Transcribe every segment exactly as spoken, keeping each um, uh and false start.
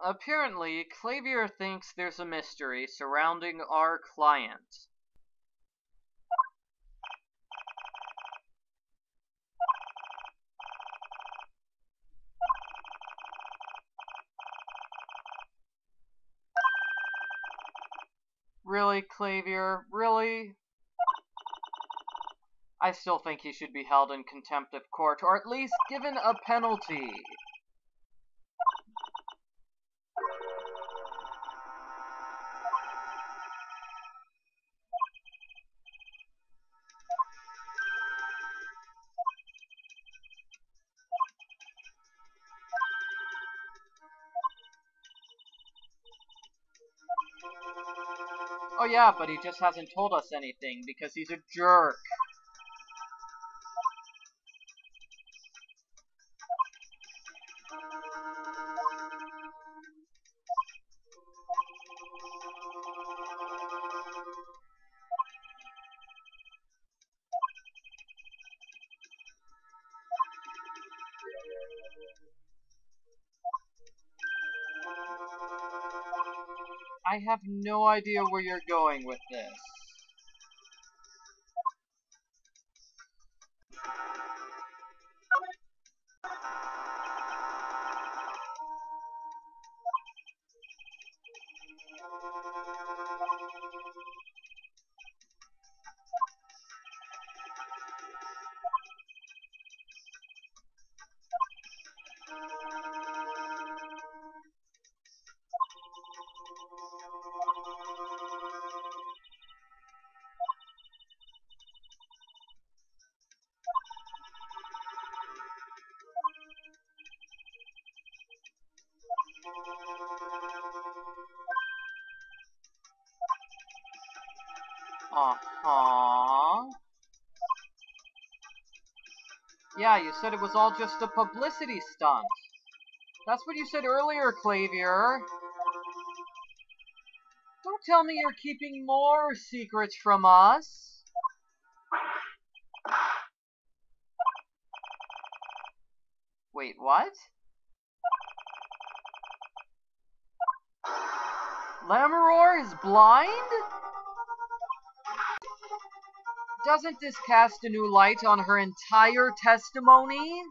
Apparently, Klavier thinks there's a mystery surrounding our client. Really, Klavier? Really? I still think he should be held in contempt of court, or at least given a penalty. Oh yeah, but he just hasn't told us anything because he's a jerk. I have no idea where you're going with this. Uh-huh. Yeah, you said it was all just a publicity stunt. That's what you said earlier, Klavier. Don't tell me you're keeping more secrets from us. Wait, what? Lamiroir is blind? Doesn't this cast a new light on her entire testimony?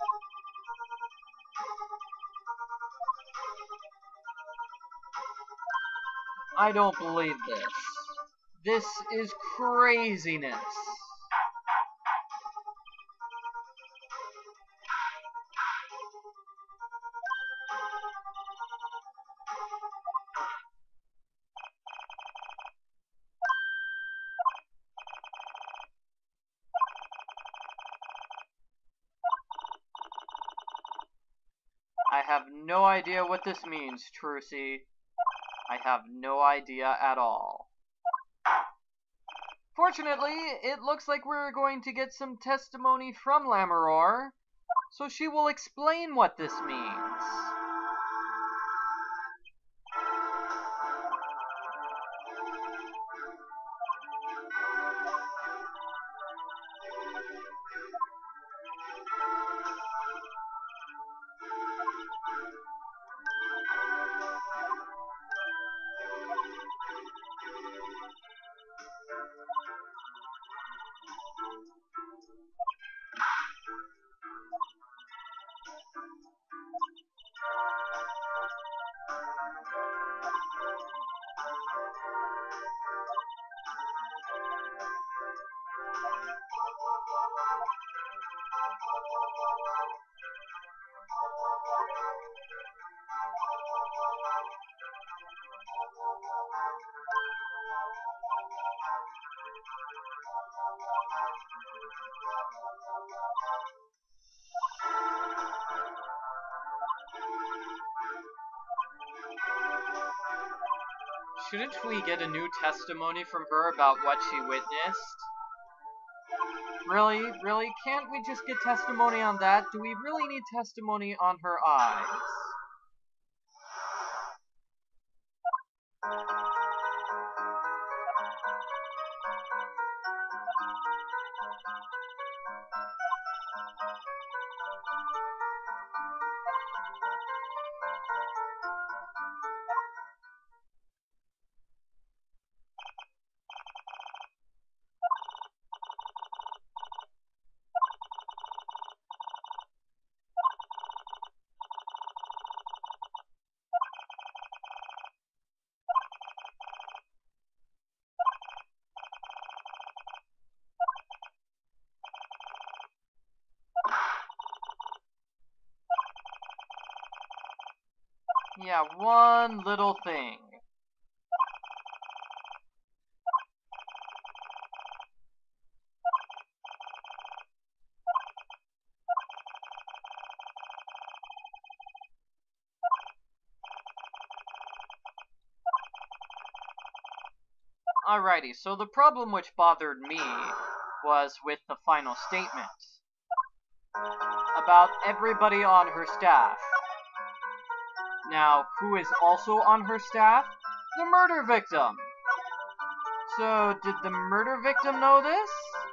I don't believe this. This is craziness. I have no idea what this means, Trucy. I have no idea at all. Fortunately, it looks like we're going to get some testimony from Lamiroir, so she will explain what this means. Shouldn't we get a new testimony from her about what she witnessed? Really? Really? Can't we just get testimony on that? Do we really need testimony on her eyes? Yeah, one little thing. Alrighty, so the problem which bothered me was with the final statement about everybody on her staff. Now, who is also on her staff? The murder victim. So, did the murder victim know this?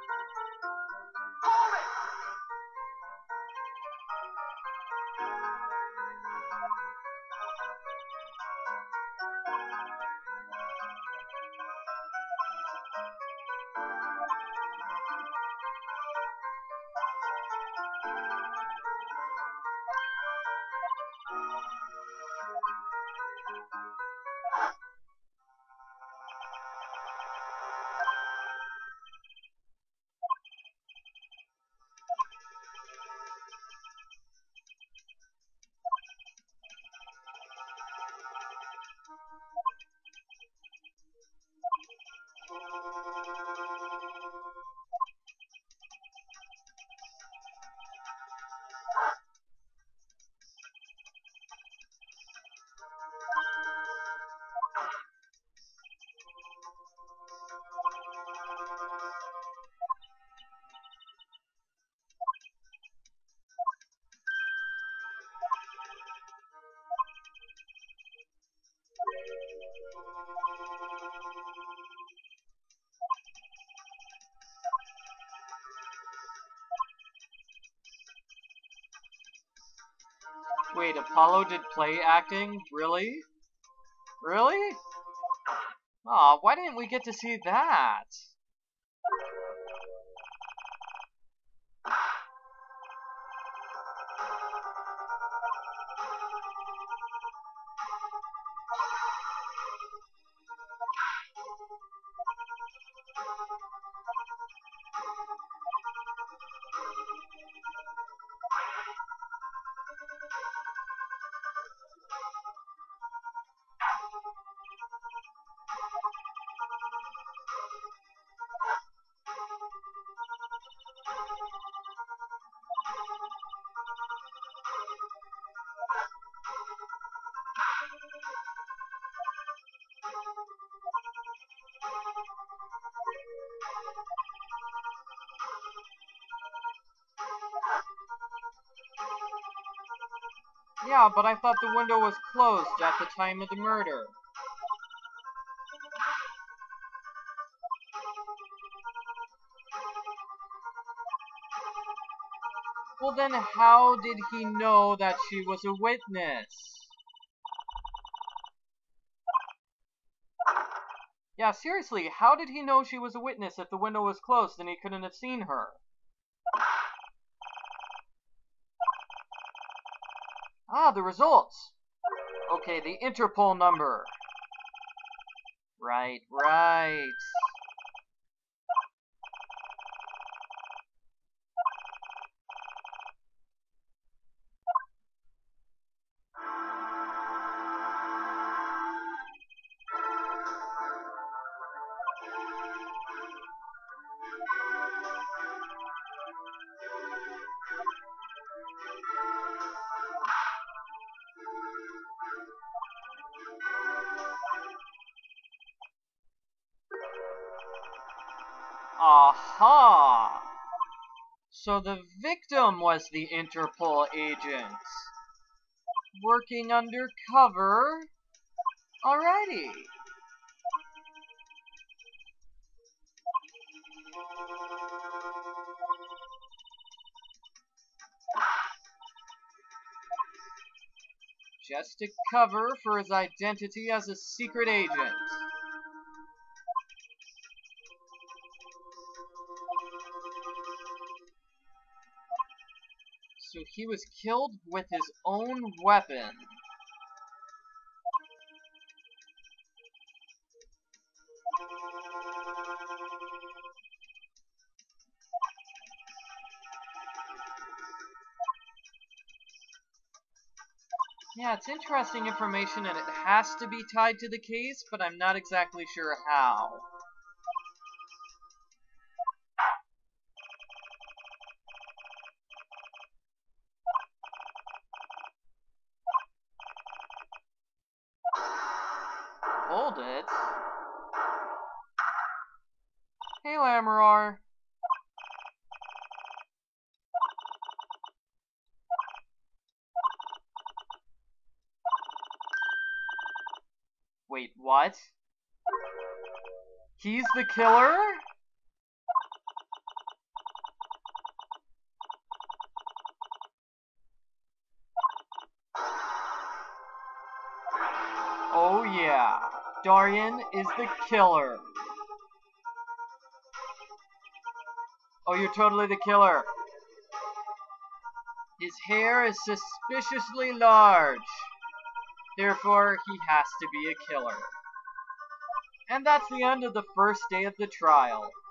Wait, Apollo did play acting? Really? Really? Aw, why didn't we get to see that? Yeah, but I thought the window was closed at the time of the murder. Well then, how did he know that she was a witness? Yeah, seriously, how did he know she was a witness if the window was closed and he couldn't have seen her? Ah, the results! Okay, the Interpol number. Right, right. Aha! So the victim was the Interpol agent. Working undercover. Alrighty. Just to cover for his identity as a secret agent. So he was killed with his own weapon. Yeah, it's interesting information and it has to be tied to the case, but I'm not exactly sure how. Hold it. Hey, Lamiroir. Wait, what? He's the killer? Oh yeah, Daryan is the killer. Oh, you're totally the killer. His hair is suspiciously large. Therefore, he has to be a killer. And that's the end of the first day of the trial.